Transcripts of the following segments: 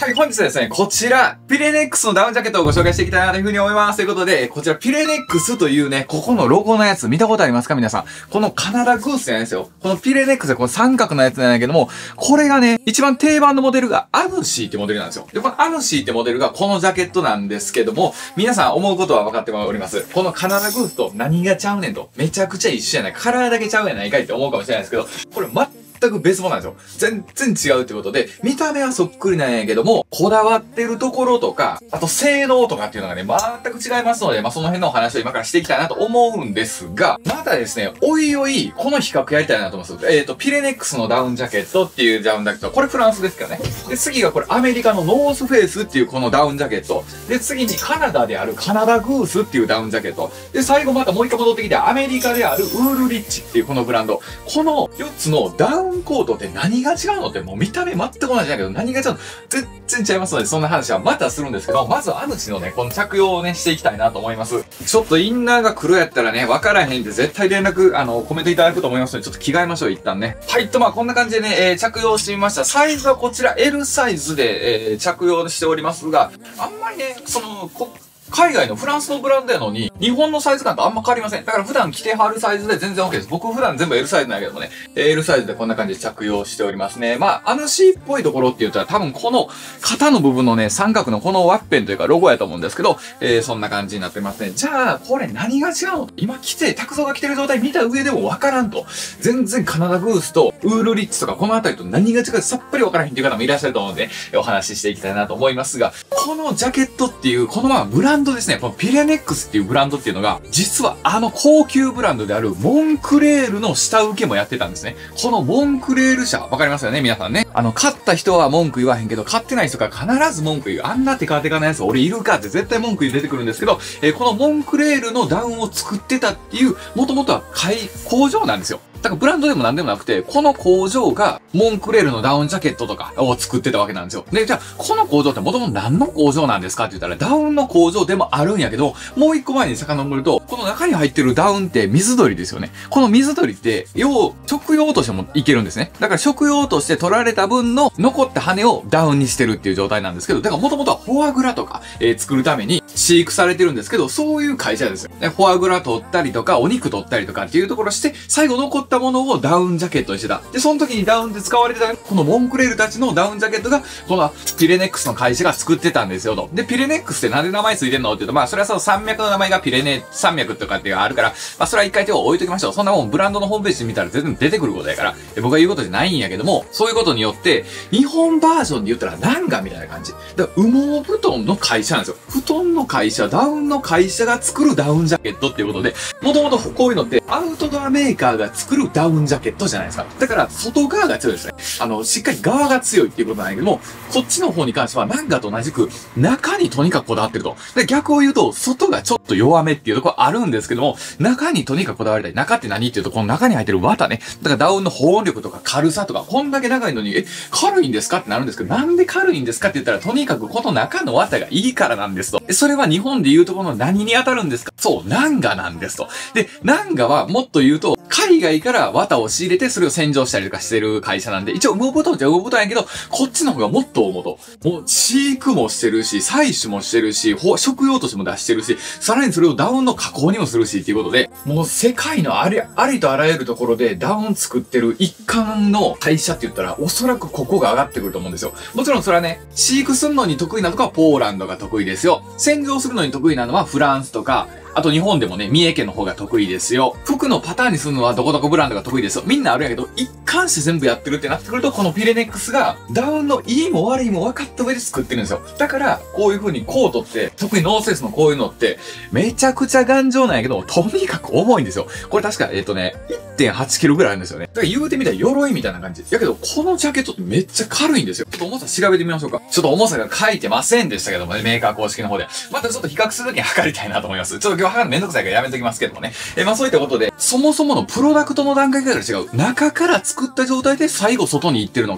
はい、本日はですね、こちら、ピレネックスのダウンジャケットをご紹介していきたいなというふうに思います。ということで、こちら、ピレネックスというね、ここのロゴのやつ見たことありますか皆さん。このカナダグースじゃないですよ。このピレネックスでこの三角のやつなんだけども、これがね、一番定番のモデルがアヌシーってモデルなんですよ。で、このアヌシーってモデルがこのジャケットなんですけども、皆さん思うことは分かっております。このカナダグースと何がちゃうねんと、めちゃくちゃ一緒やない。カラーだけちゃうやないかいって思うかもしれないですけど、これ全く別物なんですよ。全然違うってことで、見た目はそっくりなんやけども、こだわってるところとか、あと性能とかっていうのがね、全く違いますので、その辺のお話を今からしていきたいなと思うんですが、またですね、おいおい、この比較やりたいなと思います。ピレネックスのダウンジャケットっていうダウンジャケット。これフランスですからね。で、次がこれアメリカのノースフェイスっていうこのダウンジャケット。で、次にカナダであるカナダグースっていうダウンジャケット。で、最後またもう一回戻ってきて、アメリカであるウールリッチっていうこのブランド。この4つのダウンコートって何が違うのってもう見た目全く同じだけど何が違うの全然違いますので、そんな話はまたするんですけど、まずはアヌシのね、この着用をね、していきたいなと思います。ちょっとインナーが黒やったらね、わからへんって絶対連絡、コメントいただくと思いますので、ちょっと着替えましょう、一旦ね。はい、こんな感じでね、着用してみました。サイズはこちら L サイズで、着用しておりますが、あんまりね、海外のフランスのブランドやのに、日本のサイズ感とあんま変わりません。だから普段着てはるサイズで全然 OK です。僕普段全部 L サイズなんやけどもね、L サイズでこんな感じで着用しておりますね。アヌシーっぽいところって言ったら多分この肩の部分のね、三角のこのワッペンというかロゴやと思うんですけど、そんな感じになってますね。じゃあ、これ何が違うの今拓蔵が着てる状態見た上でもわからんと。全然カナダグースとウールリッチとかこのあたりと何が違うかさっぱりわからへんっていう方もいらっしゃると思うので、お話ししていきたいなと思いますが、このジャケットっていう、このブランドですね。このピレネックスっていうブランドっていうのが、実は高級ブランドであるモンクレールの下請けもやってたんですね。このモンクレール社、わかりますよね皆さんね。買った人は文句言わへんけど、買ってない人が必ず文句言う。あんなテカテカなやつ俺いるかって絶対文句出てくるんですけど、このモンクレールのダウンを作ってたっていう、もともとは工場なんですよ。だからブランドでも何でもなくて、この工場がモンクレールのダウンジャケットとかを作ってたわけなんですよ。で、じゃあ、この工場ってもともと何の工場なんですかって言ったら、ダウンの工場でもあるんやけど、もう一個前に遡ると、この中に入ってるダウンって水鳥ですよね。この水鳥って、食用としてもいけるんですね。だから食用として取られた分の残った羽をダウンにしてるっていう状態なんですけど、だからもともとはフォアグラとか、作るために飼育されてるんですけど、そういう会社ですよ。でフォアグラ取ったりとか、お肉取ったりとかっていうところして、最後残ったものをダウンジャケットにしてた。で、その時にダウンで使われてた、このモンクレールたちのダウンジャケットが、このピレネックスの会社が作ってたんですよと。で、ピレネックスってなんで名前ついてんのって言うと、それはその山脈の名前がピレネ山脈とかっていうのがあるから、それは一回手を置いときましょう。そんなもんブランドのホームページ見たら全然出てくることやから、僕が言うことじゃないんやけども、そういうことによって、日本バージョンで言ったらナンガみたいな感じ。だから羽毛布団の会社なんですよ。布団の会社、ダウンの会社が作るダウンジャケットっていうことで、もともとこういうのってアウトドアメーカーが作るダウンジャケットじゃないですか。だから外側が強いですね。しっかり側が強いっていうことなんやけども、こっちの方に関してはナンガと同じく中にとにかくこだわってると。で、逆を言うと、外がちょっと弱めっていうところあるんですけども、中にとにかくこだわりたい。中って何っていうと、この中に入ってる綿ね。だからダウンの保温力とか軽さとか、こんだけ長いのに、軽いんですかってなるんですけど、なんで軽いんですかって言ったら、とにかくこの中の綿がいいからなんですと。それは日本で言うとこの何に当たるんですか？そう、ナンガなんですと。で、ナンガはもっと言うと、海外から綿を仕入れてそれを洗浄したりとかしてる会社なんで、一応羽毛布団っちゃ羽毛布団やけど、こっちの方がもっと大元。もう飼育もしてるし、採取もしてるし、食用としても出してるし、さらにそれをダウンの加工にもするしっていうことで、もう世界のありとあらゆるところでダウン作ってる一貫の会社って言ったら、おそらくここが上がってくると思うんですよ。もちろんそれはね、飼育するのに得意なとこはポーランドが得意ですよ。洗浄するのに得意なのはフランスとか、あと日本でもね、三重県の方が得意ですよ。服のパターンにするのはどこどこブランドが得意ですよ。みんなあるんやけど、一貫して全部やってるってなってくると、このピレネックスがダウンのいいも悪いも分かった上で作ってるんですよ。だから、こういう風にコートって、特にノースフェイスのこういうのって、めちゃくちゃ頑丈なんやけど、とにかく重いんですよ。これ確か、1.8 キロぐらいあるんですよね。だから言うてみたら鎧みたいな感じ。やけど、このジャケットってめっちゃ軽いんですよ。ちょっと重さ調べてみましょうか。ちょっと重さが書いてませんでしたけどもね、メーカー公式の方で。またちょっと比較するときに測りたいなと思います。ちょっと今日測るのめんどくさいからやめときますけどもね。そういったことで、そもそものプロダクトの段階から違う。中から作った状態で最後外に行ってるのか、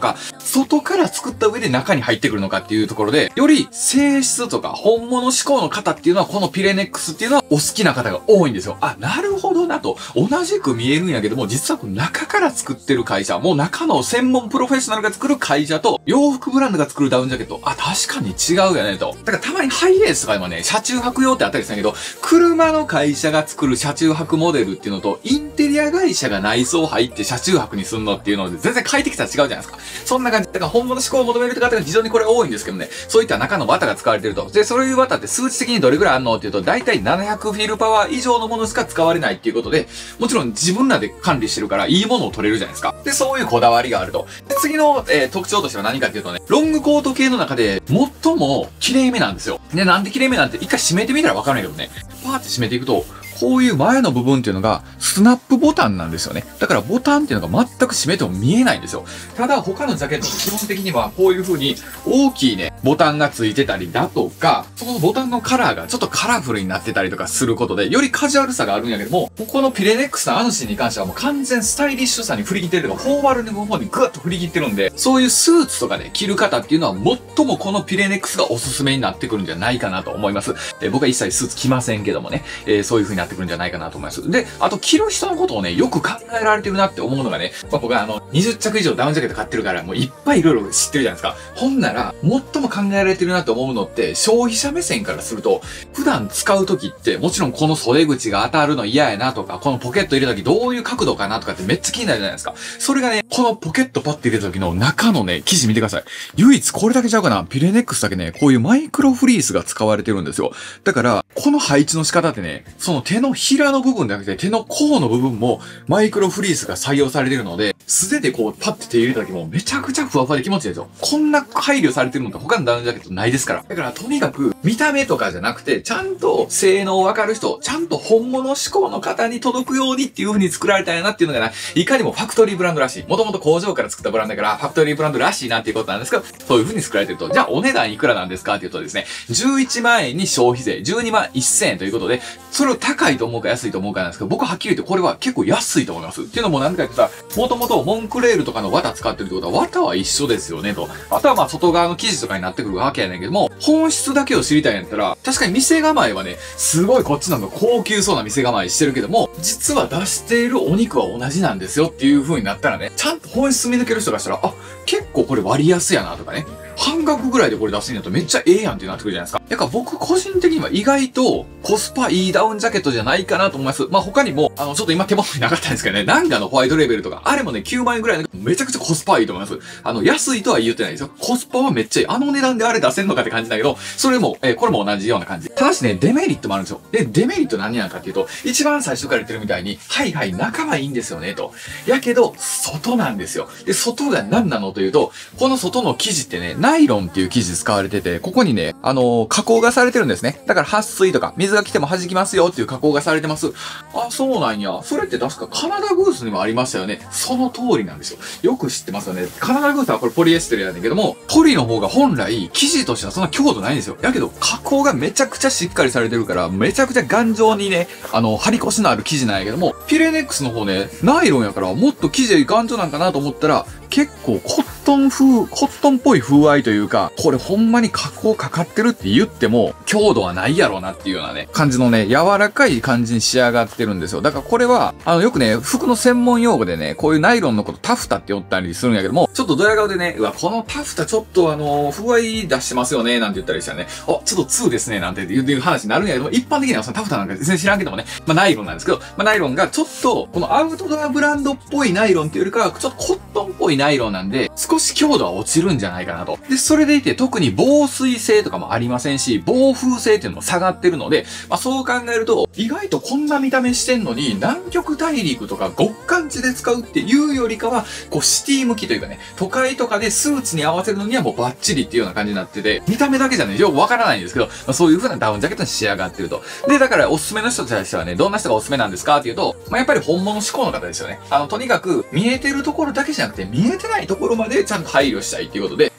外から作った上で中に入ってくるのかっていうところで、より性質とか本物志向の方っていうのは、このピレネックスっていうのはお好きな方が多いんですよ。あ、なるほどなと。同じく見えるんやけども、実は中から作ってる会社、もう中の専門プロフェッショナルが作る会社と、洋服ブランドが作るダウンジャケット、あ、確かに違うよねと。だからたまにハイエースとかでもね、車中泊用ってあったりするんだけど、車の会社が作る車中泊モデルっていうのと、インテリア会社が内装入って車中泊にすんのっていうので、全然快適さ違うじゃないですか。そんな感じ。だから本物志向を求める方が非常にこれ多いんですけどね、そういった中の綿が使われてると。で、そういう綿って数値的にどれぐらいあんのっていうと、だいたい700フィルパワー以上のものしか使われないっていうことで、もちろん自分らで管理してるからいいものを取れるじゃないですか。で、そういうこだわりがあると。で、次の、特徴としては何かっていうとね、ロングコート系の中で最も綺麗めなんですよ。で、なんで綺麗めなんて一回閉めてみたらわかるんやけどね、パーって閉めていくと、こういう前の部分っていうのがスナップボタンなんですよね。だからボタンっていうのが全く閉めても見えないんですよ。ただ他のジャケットも基本的にはこういう風に大きいね、ボタンがついてたりだとか、そのボタンのカラーがちょっとカラフルになってたりとかすることで、よりカジュアルさがあるんやけども、このピレネックスのアヌシンに関してはもう完全スタイリッシュさに振り切ってるとか、フォーマルの方にグッと振り切ってるんで、そういうスーツとかで着る方っていうのは最もこのピレネックスがおすすめになってくるんじゃないかなと思います。僕は一切スーツ着ませんけどもね、そういう風になってくるんじゃないかなと思います。で、あと着る人のことをね、よく考えられてるなって思うのがね、僕は20着以上ダウンジャケット買ってるから、もういっぱいいろいろ知ってるじゃないですか。ほんなら、最も考えられてるなって思うのって、消費者目線からすると、普段使う時って、もちろんこの袖口が当たるの嫌やなとか、このポケット入れた時どういう角度かなとかってめっちゃ気になるじゃないですか。それがね、このポケットパッて入れた時の中のね、生地見てください。唯一これだけちゃうかな、ピレネックスだけね、こういうマイクロフリースが使われてるんですよ。だから、この配置の仕方ってね、その手のひらの部分じゃなくて、手の甲の部分もマイクロフリースが採用されてるので、素手でこうパッて手入れた時もめちゃくちゃふわふわで気持ちいいですよ。こんな配慮されてるのって他のダウンジャケットないですから。だからとにかく見た目とかじゃなくて、ちゃんと性能わかる人、ちゃんと本物志向の方に届くようにっていう風に作られたんやなっていうのがいかにもファクトリーブランドらしい。もともと工場から作ったブランドだからファクトリーブランドらしいなっていうことなんですけど、そういう風に作られてると。じゃあお値段いくらなんですかっていうとですね、11万円に消費税、12万1000円ということで、それを高いと思うか安いと思うかなんですけど、僕ははっきり言ってこれは結構安いと思います。っていうのも何か言ってさ、もともとモンクレールとかの綿使ってるってことは綿は一緒ですよねと。あとはまあ外側の生地とかになってくるわけやねんけども、本質だけを知りたいんやったら、確かに店構えはね、すごいこっちなんか高級そうな店構えしてるけども、実は出しているお肉は同じなんですよっていう風になったらね、ちゃんと本質見抜ける人がしたら、あ、結構これ割安やなとかね、半額ぐらいでこれ出すんやとめっちゃええやんってなってくるじゃないですか。だから僕個人的には意外とコスパいいダウンジャケットじゃないかなと思います。まあ他にも、ちょっと今手元になかったんですけどね、ナンガのホワイトレーベルとか、あれもね、9万円ぐらいのめちゃくちゃコスパいいと思います。安いとは言ってないですよ。コスパはめっちゃいい。あの値段であれ出せんのかって感じだけど、それも、これも同じような感じ。ただしね、デメリットもあるんですよ。で、デメリット何なのかっていうと、一番最初から言ってるみたいに、はいはい、中はいいんですよね、と。やけど、外なんですよ。で、外が何なのというと、この外の生地ってね、ナイロンっていう生地使われてて、ここにね、加工がされてるんですね。だから撥水とか、水が来ても弾きますよっていう加工がされてます。あ、そうなんや。それって確かカナダグースにもありましたよね。その通りなんですよ。よく知ってますよね。カナダグースはこれポリエステルやねんけども、ポリの方が本来、生地としてはそんな強度ないんですよ。やけど、加工がめちゃくちゃしっかりされてるから、めちゃくちゃ頑丈にね、張り腰のある生地なんやけども、ピレネックスの方ね、ナイロンやからもっと生地頑丈なんかなと思ったら、結構コットンっぽい風合いというか、これほんまに加工かかってるって言っても、強度はないやろうなっていうようなね、感じのね、柔らかい感じに仕上がってるんですよ。だからこれは、よくね、服の専門用語でね、こういうナイロンのことタフタって言ったりするんやけども、ちょっとドヤ顔でね、うわ、このタフタちょっと風合い出してますよね、なんて言ったりしたらね、ちょっと2ですね、なんていう話になるんやけども、一般的にはそのタフタなんか全然知らんけどもね、まあナイロンなんですけど、まあナイロンがちょっと、このアウトドアブランドっぽいナイロンっていうよりかは、ちょっとコットンっぽいナイロンなんで、少し強度は落ちるんじゃないかなと。で、それでいて特に防水性とかもありませんし、防風性っていうのも下がってるので、まあそう考えると、意外とこんな見た目してんのに、南極大陸とか極寒地で使うっていうよりかは、こうシティ向きというかね、都会とかでスーツに合わせるのにはもうバッチリっていうような感じになってて、見た目だけじゃね、よくわからないんですけど、まあそういう風なダウンジャケットに仕上がってると。で、だからおすすめの人としてはね、どんな人がおすすめなんですかっていうと、まあやっぱり本物志向の方ですよね。とにかく見えてるところだけじゃなくて、見えてないところまでちゃんと配慮したいっていうことで、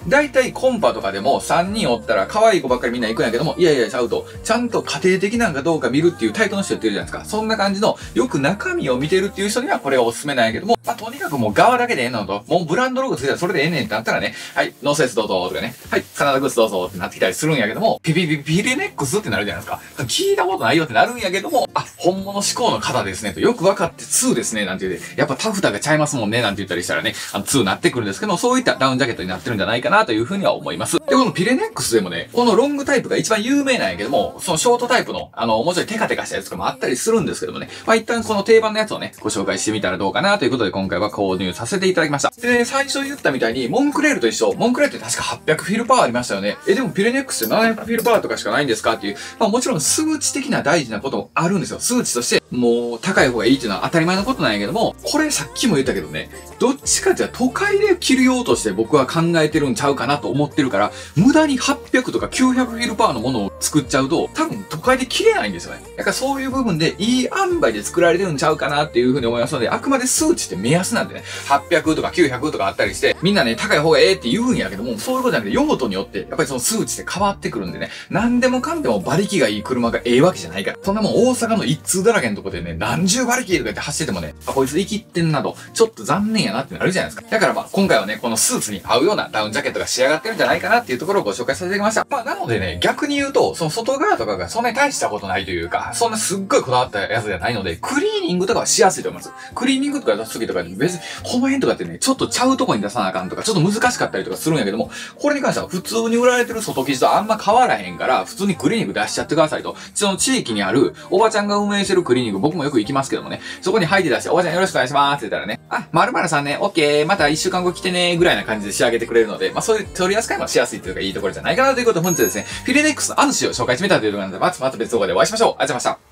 だいたいコンパとかでも3人おったら可愛い子ばっかりみんな行くんやけども、いやいやちゃうと、ちゃんと家庭的なんかどうか見るっていうタイプの人言ってるじゃないですか。そんな感じの、よく中身を見てるっていう人にはこれがおすすめなんやけども、まあ、とにかくもう側だけでええのと、もうブランドロゴついたらそれでええねんってなったらね、はい、ノーセスどうぞとかね、はい、カナダグッズどうぞってなってきたりするんやけども、ピレネックスってなるじゃないですか。聞いたことないよってなるんやけども、あ、本物志向の方ですねと、よく分かって2ですねなんて言って、やっぱタフタがちゃいますもんねなんて言ったりしたらね、2になってくるんですけども、そういったダウンジャケットになってるんじゃないかなというふうには思います。で、このピレネックスでもね、このロングタイプが一番有名なんやけども、そのショートタイプの、もうちょいテカテカしたやつとかもあったりするんですけどもね、まあ一旦この定番のやつをね、ご紹介してみたらどうかなということで今回は購入させていただきました。でね、最初言ったみたいに、モンクレールと一緒。モンクレールって確か800フィルパワーありましたよね。でもピレネックスって700フィルパワーとかしかないんですかっていう、まあもちろん数値的な大事なこともあるんですよ。数値として、もう高い方がいいっていうのは当たり前のことなんやけども、これさっきも言ったけどね、どっちかっていうと都会で着る用として僕は考えてるんちゃうかなと思ってるから、無駄に800とか900フィルパワーのものを作っちゃうと、多分都会で着れないんですよね。だからそういう部分でいい塩梅で作られてるんちゃうかなっていうふうに思いますので、あくまで数値って目安なんでね、800とか900とかあったりして、みんなね、高い方がええって言うんやけども、そういうことじゃなくて用途によって、やっぱりその数値って変わってくるんでね、何でもかんでも馬力がいい車がええわけじゃないから。そんなもん大阪の一通だらけのとこでね、何十馬力とか言って走っててもね、あ、こいつ生きってんなと、ちょっと残念やなってなるじゃないですか。だからまあ、今回はね、このスーツに合うようなダウンジャケットが仕上がってるんじゃないかなっていうところをご紹介させていただきました。まあ、なのでね、逆に言うと、その外側とかがそんなに大したことないというか、そんなすっごいこだわったやつじゃないので、クリーニングとかはしやすいと思います。クリーニングとか出すときとか別に、この辺とかってね、ちょっとちゃうとこに出さなあかんとか、ちょっと難しかったりとかするんやけども、これに関しては普通に売られてる外生地とあんま変わらへんから、普通にクリーニング出しちゃってくださいと。その地域にある、おばちゃんが運営してるクリーニング、僕もよく行きますけどもね、そこに入って出して、おばちゃんよろしくお願いしますって言ったらね、あ、〇〇さんね、オッケー、また1週間後来てね、ぐらいな感じで仕上げてくれるので、まあそういう取り扱いもしやすいというかいいところじゃないかなということで、本日はですね、フィレネックスのアヌシを紹介してみたというところなので、また別動画でお会いしましょう。ありがとうございました。